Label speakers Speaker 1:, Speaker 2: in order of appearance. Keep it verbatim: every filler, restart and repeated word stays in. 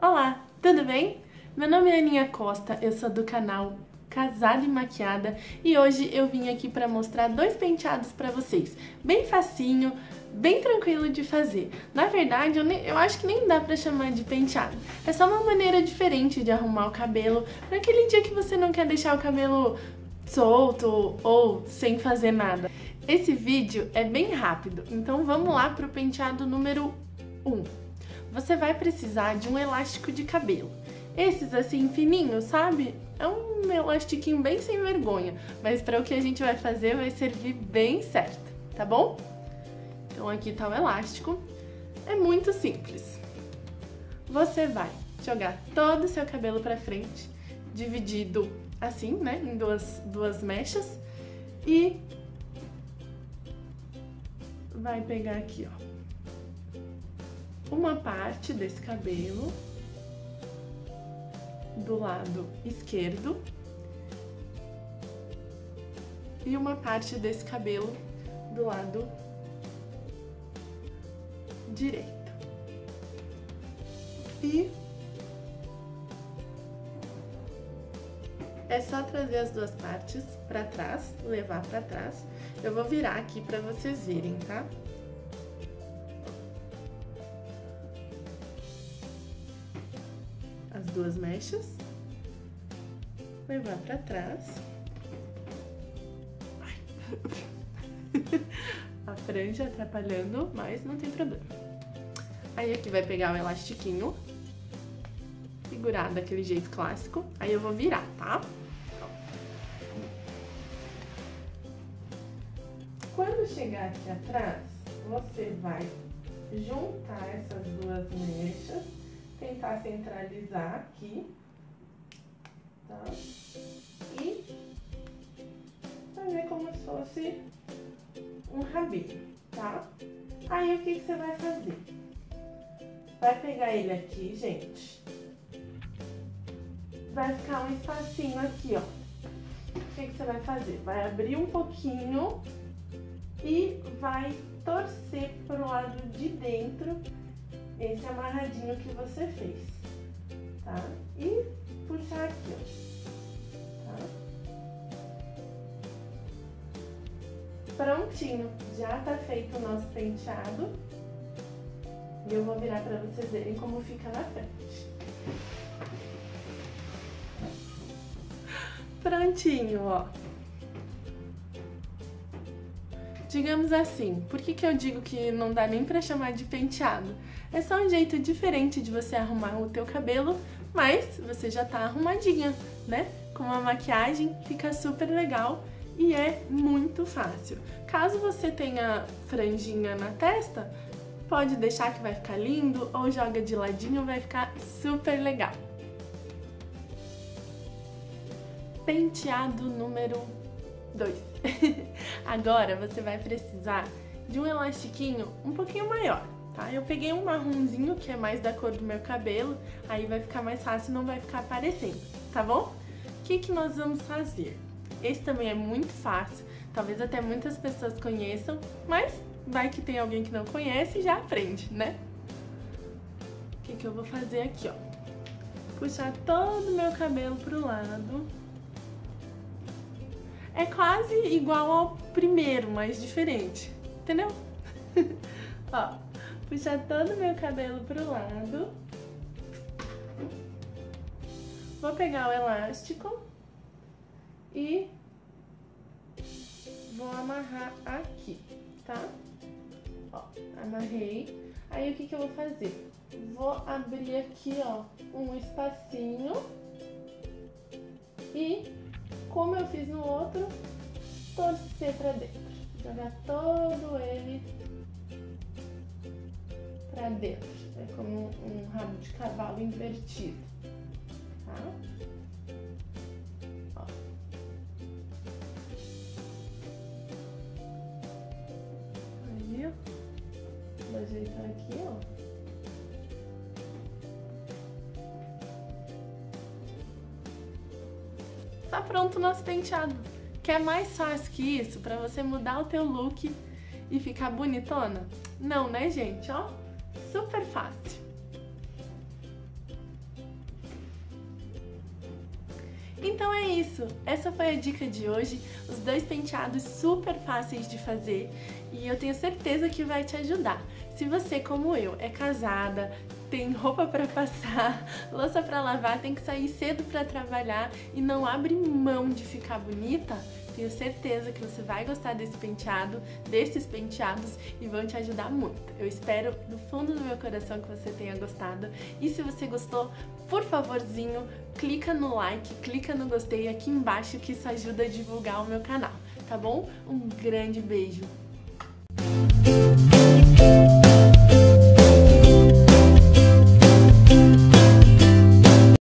Speaker 1: Olá, tudo bem? Meu nome é Aninha Costa, eu sou do canal Casada e Maquiada e hoje eu vim aqui para mostrar dois penteados para vocês, bem facinho, bem tranquilo de fazer. Na verdade, eu, nem, eu acho que nem dá para chamar de penteado, é só uma maneira diferente de arrumar o cabelo para aquele dia que você não quer deixar o cabelo solto ou sem fazer nada. Esse vídeo é bem rápido, então vamos lá para o penteado número um. Você vai precisar de um elástico de cabelo. Esses assim fininhos, sabe? É um elastiquinho bem sem vergonha, mas para o que a gente vai fazer vai servir bem certo, tá bom? Então aqui tá o elástico. É muito simples. Você vai jogar todo o seu cabelo para frente, dividido assim, né, em duas, duas mechas, e vai pegar aqui, ó, uma parte desse cabelo do lado esquerdo e uma parte desse cabelo do lado direito. E é só trazer as duas partes para trás, levar para trás. Eu vou virar aqui para vocês verem, tá? As duas mechas, levar para trás. Ai. A franja atrapalhando, mas não tem problema. Aí aqui vai pegar o elastiquinho, segurar daquele jeito clássico. Aí eu vou virar, tá? Quando chegar aqui atrás, você vai juntar essas duas mechas, tentar centralizar aqui, tá? E fazer como se fosse um rabinho, tá? Aí o que que você vai fazer? Vai pegar ele aqui, gente. Vai ficar um espacinho aqui, ó. O que que você vai fazer? Vai abrir um pouquinho e vai torcer pro lado de dentro esse amarradinho que você fez, tá? E puxar aqui, ó, tá? Prontinho, já tá feito o nosso penteado. E eu vou virar pra vocês verem como fica na frente. Prontinho, ó. Digamos assim, por que que eu digo que não dá nem pra chamar de penteado? É só um jeito diferente de você arrumar o teu cabelo, mas você já tá arrumadinha, né? Com uma maquiagem fica super legal e é muito fácil. Caso você tenha franjinha na testa, pode deixar que vai ficar lindo ou joga de ladinho, vai ficar super legal. Penteado número dois. Agora você vai precisar de um elastiquinho um pouquinho maior, tá? Eu peguei um marronzinho que é mais da cor do meu cabelo, aí vai ficar mais fácil, não vai ficar aparecendo, tá bom? O que que nós vamos fazer? Esse também é muito fácil, talvez até muitas pessoas conheçam, mas vai que tem alguém que não conhece e já aprende, né? O que que eu vou fazer aqui, ó? Puxar todo o meu cabelo pro lado. É quase igual ao primeiro, mas diferente, entendeu? Ó, puxar todo o meu cabelo pro lado. Vou pegar o elástico e vou amarrar aqui, tá? Ó, amarrei. Aí o que que eu vou fazer? Vou abrir aqui, ó, um espacinho e, como eu fiz no outro, torcer pra dentro. Jogar todo ele pra dentro. É como um rabo de cavalo invertido, tá? Ó. Aí, ó. Vou ajeitar aqui, ó. Tá pronto o nosso penteado. Quer mais fácil que isso pra você mudar o teu look e ficar bonitona? Não, né, gente? Ó, super fácil. Então é isso, essa foi a dica de hoje, os dois penteados super fáceis de fazer e eu tenho certeza que vai te ajudar. Se você, como eu, é casada, tem roupa para passar, louça para lavar, tem que sair cedo para trabalhar e não abre mão de ficar bonita, tenho certeza que você vai gostar desse penteado, desses penteados e vão te ajudar muito. Eu espero do fundo do meu coração que você tenha gostado. E se você gostou, por favorzinho, clica no like, clica no gostei aqui embaixo que isso ajuda a divulgar o meu canal, tá bom? Um grande beijo!